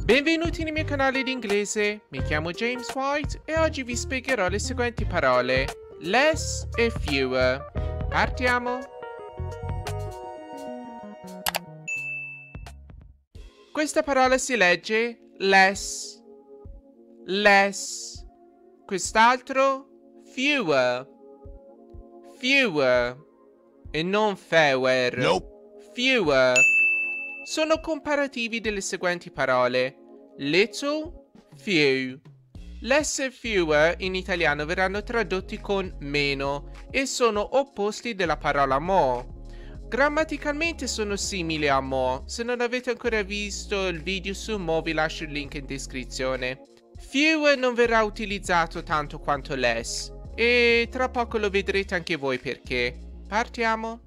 Benvenuti nel mio canale di inglese, mi chiamo James White e oggi vi spiegherò le seguenti parole, less e fewer. Partiamo! Questa parola si legge less, less. Quest'altro fewer, fewer e non fewer. Nope. Fewer. Sono comparativi delle seguenti parole. Little, few. Less e fewer in italiano verranno tradotti con meno e sono opposti della parola more. Grammaticalmente sono simili a more. Se non avete ancora visto il video su more vi lascio il link in descrizione. Fewer non verrà utilizzato tanto quanto less e tra poco lo vedrete anche voi perché. Partiamo!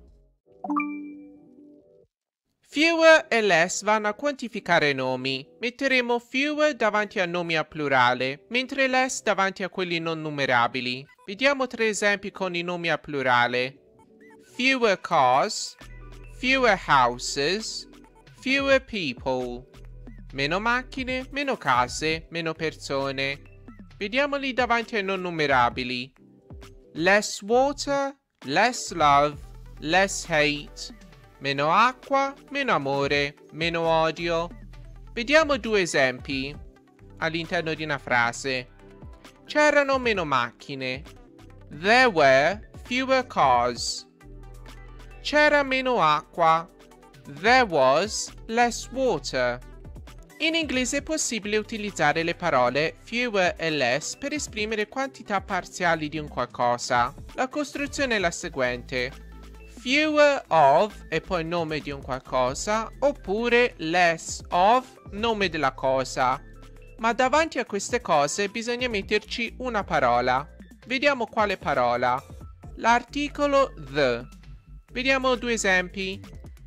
Fewer e less vanno a quantificare nomi. Metteremo fewer davanti a nomi a plurale, mentre less davanti a quelli non numerabili. Vediamo tre esempi con i nomi a plurale. Fewer cars, fewer houses, fewer people. Meno macchine, meno case, meno persone. Vediamoli davanti ai non numerabili. Less water, less love, less hate. Meno acqua, meno amore, meno odio. Vediamo due esempi all'interno di una frase. C'erano meno macchine. There were fewer cars. C'era meno acqua. There was less water. In inglese è possibile utilizzare le parole fewer e less per esprimere quantità parziali di un qualcosa. La costruzione è la seguente. Fewer of e poi nome di un qualcosa, oppure less of, nome della cosa. Ma davanti a queste cose bisogna metterci una parola. Vediamo quale parola. L'articolo the. Vediamo due esempi.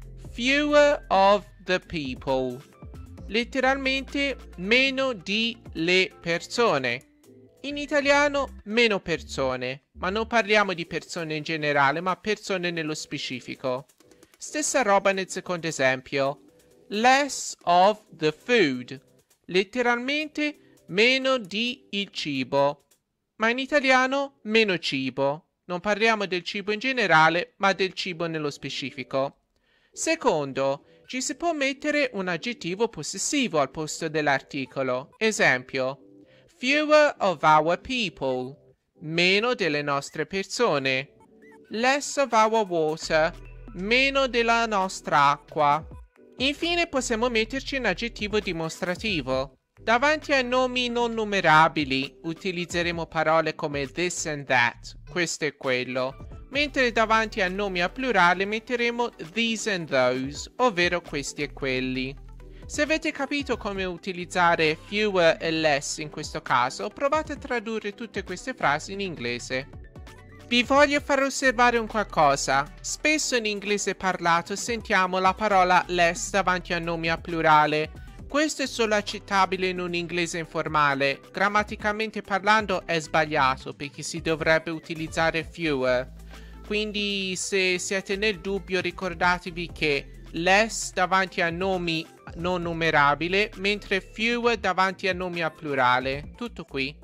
Fewer of the people. Letteralmente meno di le persone. In italiano meno persone, ma non parliamo di persone in generale, ma persone nello specifico. Stessa roba nel secondo esempio. Less of the food. Letteralmente meno di il cibo, ma in italiano meno cibo. Non parliamo del cibo in generale, ma del cibo nello specifico. Secondo, ci si può mettere un aggettivo possessivo al posto dell'articolo. Esempio. Fewer of our people. Meno delle nostre persone. Less of our water. Meno della nostra acqua. Infine possiamo metterci un aggettivo dimostrativo. Davanti a nomi non numerabili utilizzeremo parole come this and that, questo e quello, mentre davanti a nomi a plurale metteremo these and those, ovvero questi e quelli. Se avete capito come utilizzare fewer e less in questo caso, provate a tradurre tutte queste frasi in inglese. Vi voglio far osservare un qualcosa. Spesso in inglese parlato sentiamo la parola less davanti a nomi a plurale. Questo è solo accettabile in un inglese informale. Grammaticalmente parlando è sbagliato perché si dovrebbe utilizzare fewer. Quindi se siete nel dubbio ricordatevi che less davanti a nomi non numerabile, mentre fewer davanti a nomi a plurale. Tutto qui.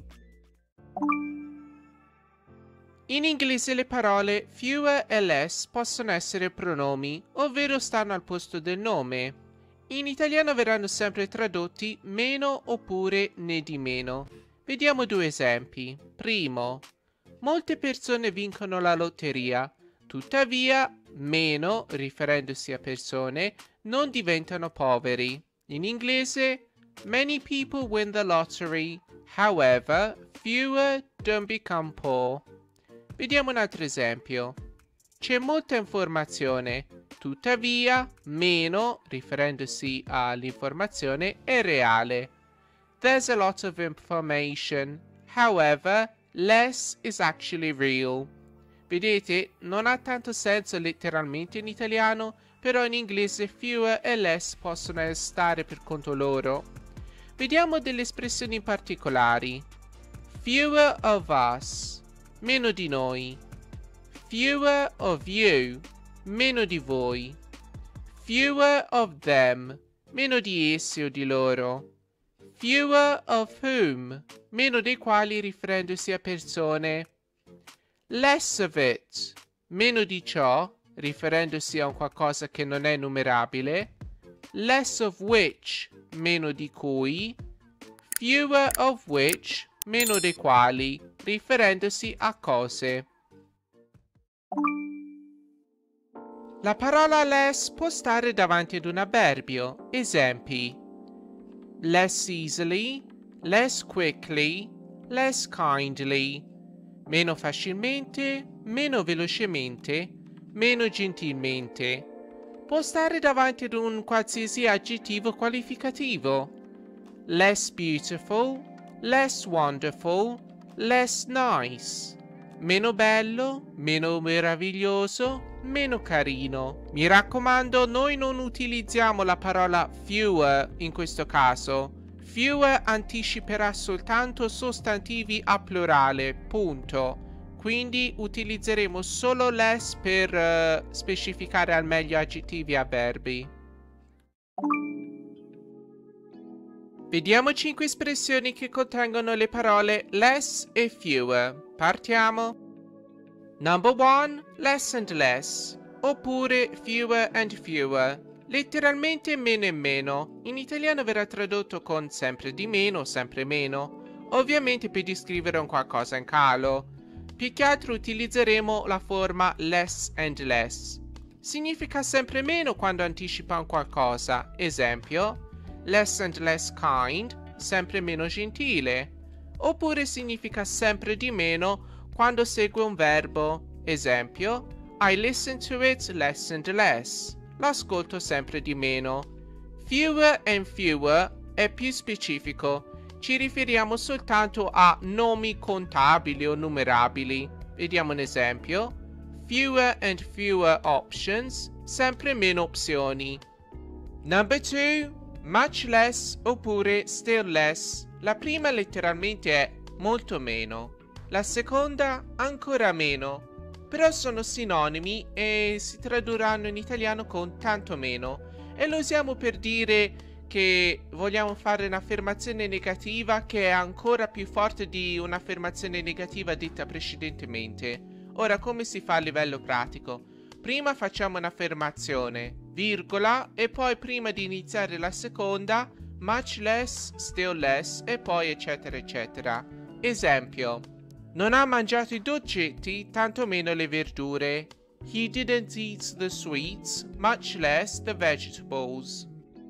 In inglese le parole fewer e less possono essere pronomi, ovvero stanno al posto del nome. In italiano verranno sempre tradotti meno oppure né di meno. Vediamo due esempi. Primo, molte persone vincono la lotteria, tuttavia meno, riferendosi a persone, non diventano poveri. In inglese, many people win the lottery, however, fewer don't become poor. Vediamo un altro esempio. C'è molta informazione, tuttavia meno, riferendosi all'informazione, è reale. There's a lot of information, however, less is actually real. Vedete, non ha tanto senso letteralmente in italiano, però in inglese fewer e less possono stare per conto loro. Vediamo delle espressioni particolari. Fewer of us, meno di noi. Fewer of you, meno di voi. Fewer of them, meno di essi o di loro. Fewer of whom, meno dei quali riferendosi a persone. Less of it, meno di ciò, riferendosi a un qualcosa che non è numerabile. Less of which, meno di cui. Fewer of which, meno dei quali, riferendosi a cose. La parola less può stare davanti ad un avverbio. Esempi: less easily, less quickly, less kindly. Meno facilmente, meno velocemente, meno gentilmente. Può stare davanti ad un qualsiasi aggettivo qualificativo. Less beautiful, less wonderful, less nice. Meno bello, meno meraviglioso, meno carino. Mi raccomando, noi non utilizziamo la parola fewer in questo caso. Fewer anticiperà soltanto sostantivi a plurale, punto. Quindi utilizzeremo solo less per specificare al meglio aggettivi e avverbi. Vediamo 5 espressioni che contengono le parole less e fewer. Partiamo. Number 1, less and less, oppure fewer and fewer. Letteralmente meno e meno. In italiano verrà tradotto con sempre di meno, sempre meno, ovviamente per descrivere un qualcosa in calo. Più che altro utilizzeremo la forma less and less. Significa sempre meno quando anticipa un qualcosa. Esempio: less and less kind, sempre meno gentile. Oppure significa sempre di meno quando segue un verbo. Esempio: I listen to it less and less. L'ascolto sempre di meno. Fewer and fewer è più specifico. Ci riferiamo soltanto a nomi contabili o numerabili. Vediamo un esempio. Fewer and fewer options, sempre meno opzioni. Number 2, much less oppure still less. La prima letteralmente è molto meno. La seconda ancora meno. Però sono sinonimi e si tradurranno in italiano con tanto meno. E lo usiamo per dire che vogliamo fare un'affermazione negativa che è ancora più forte di un'affermazione negativa detta precedentemente. Ora, come si fa a livello pratico? Prima facciamo un'affermazione, virgola, e poi prima di iniziare la seconda, much less, still less, e poi eccetera eccetera. Esempio: non ha mangiato i dolcetti, tanto meno le verdure. He didn't eat the sweets, much less the vegetables.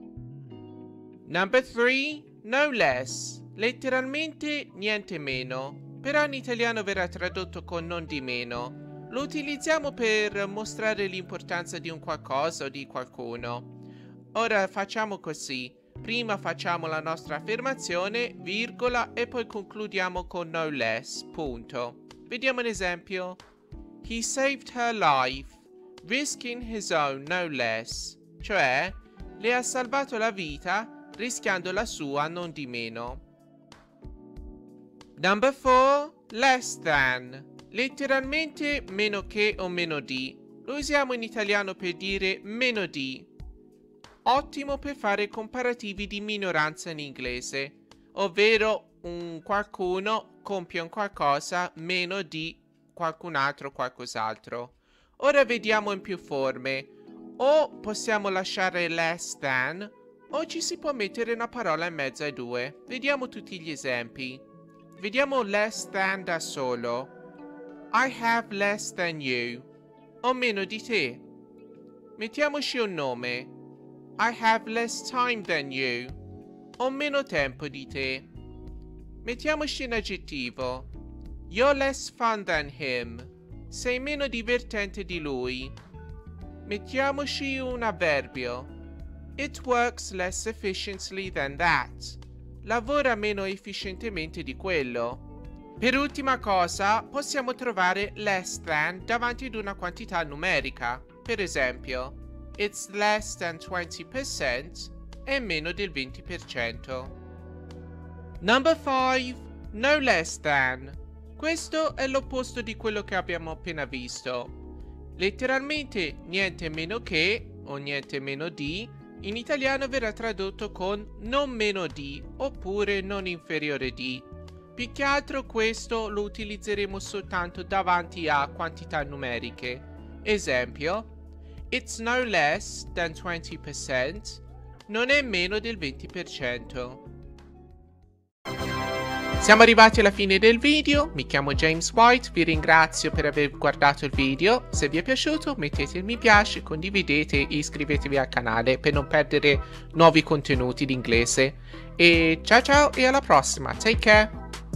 Number 3, no less, letteralmente niente meno, però in italiano verrà tradotto con non di meno. Lo utilizziamo per mostrare l'importanza di un qualcosa o di qualcuno. Ora facciamo così, prima facciamo la nostra affermazione, virgola, e poi concludiamo con no less, punto. Vediamo un esempio. He saved her life, risking his own no less, cioè le ha salvato la vita rischiando la sua non di meno. Number 4, less than, letteralmente meno che o meno di. Lo usiamo in italiano per dire meno di. Ottimo per fare comparativi di minoranza in inglese, ovvero un qualcuno compie un qualcosa meno di qualcun altro o qualcos'altro. Ora vediamo in più forme. O possiamo lasciare less than, o ci si può mettere una parola in mezzo ai due. Vediamo tutti gli esempi. Vediamo less than da solo. I have less than you. Ho meno di te. Mettiamoci un nome. I have less time than you. Ho meno tempo di te. Mettiamoci un aggettivo. You're less fun than him. Sei meno divertente di lui. Mettiamoci un avverbio. It works less efficiently than that. Lavora meno efficientemente di quello. Per ultima cosa, possiamo trovare less than davanti ad una quantità numerica. Per esempio, it's less than 20%, è meno del 20%. Number 5, no less than. Questo è l'opposto di quello che abbiamo appena visto. Letteralmente niente meno che, o niente meno di, In italiano verrà tradotto con non meno di oppure non inferiore di. Più che altro questo lo utilizzeremo soltanto davanti a quantità numeriche. Esempio, it's no less than 20%, non è meno del 20%. Siamo arrivati alla fine del video, mi chiamo James White, vi ringrazio per aver guardato il video, se vi è piaciuto mettete il mi piace, condividete e iscrivetevi al canale per non perdere nuovi contenuti d'inglese. E ciao ciao e alla prossima, take care!